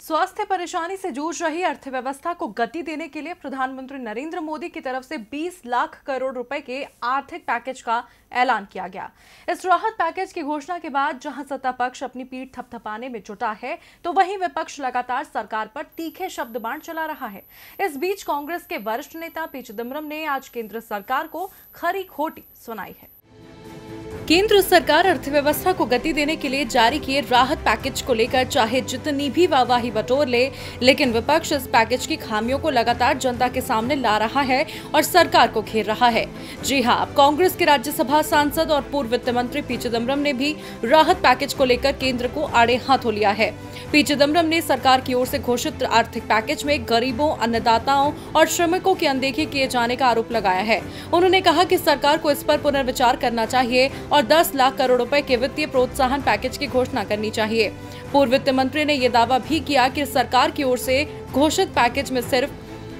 स्वास्थ्य परेशानी से जूझ रही अर्थव्यवस्था को गति देने के लिए प्रधानमंत्री नरेंद्र मोदी की तरफ से 20 लाख करोड़ रुपए के आर्थिक पैकेज का ऐलान किया गया। इस राहत पैकेज की घोषणा के बाद जहां सत्ता पक्ष अपनी पीठ थपथपाने में जुटा है, तो वहीं विपक्ष लगातार सरकार पर तीखे शब्द बाण चला रहा है। इस बीच कांग्रेस के वरिष्ठ नेता पी चिदंबरम ने आज केंद्र सरकार को खरी खोटी सुनाई है। केंद्र सरकार अर्थव्यवस्था को गति देने के लिए जारी किए राहत पैकेज को लेकर चाहे जितनी भी वाहवाही बटोर ले, लेकिन विपक्ष इस पैकेज की खामियों को लगातार जनता के सामने ला रहा है और सरकार को घेर रहा है। जी हां, कांग्रेस के राज्यसभा सांसद और पूर्व वित्त मंत्री पी चिदंबरम ने भी राहत पैकेज को लेकर केंद्र को आड़े हाथों लिया है। पी चिदंबरम ने सरकार की ओर से घोषित आर्थिक पैकेज में गरीबों, अन्नदाताओं और श्रमिकों की अनदेखी किए जाने का आरोप लगाया है। उन्होंने कहा कि सरकार को इस पर पुनर्विचार करना चाहिए और 10 लाख करोड़ रुपए के वित्तीय प्रोत्साहन पैकेज की घोषणा करनी चाहिए। पूर्व वित्त मंत्री ने यह दावा भी किया कि सरकार की ओर से घोषित पैकेज में सिर्फ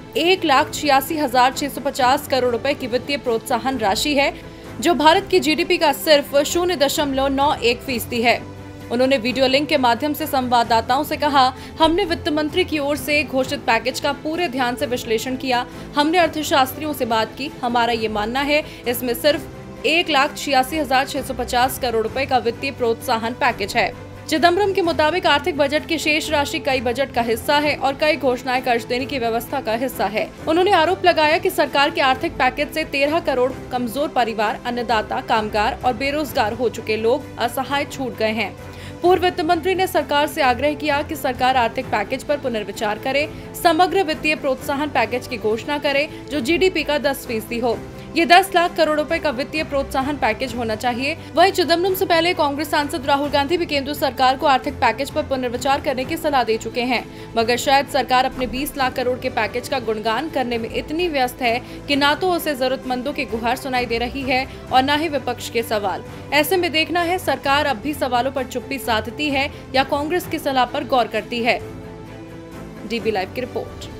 1,86,650 करोड़ रुपए की वित्तीय प्रोत्साहन राशि है, जो भारत की जीडीपी का सिर्फ 0.91% है। उन्होंने वीडियो लिंक के माध्यम से संवाददाताओं से कहा, हमने वित्त मंत्री की ओर से घोषित पैकेज का पूरे ध्यान से विश्लेषण किया। हमने अर्थशास्त्रियों से बात की। हमारा ये मानना है इसमें सिर्फ 1,86,650 करोड़ रुपए का वित्तीय प्रोत्साहन पैकेज है। चिदंबरम के मुताबिक आर्थिक बजट की शेष राशि कई बजट का हिस्सा है और कई घोषणाएं कर्ज देने की व्यवस्था का हिस्सा है। उन्होंने आरोप लगाया कि सरकार के आर्थिक पैकेज से 13 करोड़ कमजोर परिवार, अन्नदाता, कामगार और बेरोजगार हो चुके लोग असहाय छूट गए हैं। पूर्व वित्त मंत्री ने सरकार से आग्रह किया कि सरकार आर्थिक पैकेज पर पुनर्विचार करे, समग्र वित्तीय प्रोत्साहन पैकेज की घोषणा करे जो जीडीपी का 10% हो। ये 10 लाख करोड़ रुपए का वित्तीय प्रोत्साहन पैकेज होना चाहिए। वहीं चिदंबरम से पहले कांग्रेस सांसद राहुल गांधी भी केंद्र सरकार को आर्थिक पैकेज पर पुनर्विचार करने की सलाह दे चुके हैं, मगर शायद सरकार अपने 20 लाख करोड़ के पैकेज का गुणगान करने में इतनी व्यस्त है कि ना तो उसे जरूरतमंदों की गुहार सुनाई दे रही है और न ही विपक्ष के सवाल। ऐसे में देखना है सरकार अब भी सवालों पर चुप्पी साधती है या कांग्रेस की सलाह पर गौर करती है। डीबी लाइव की रिपोर्ट।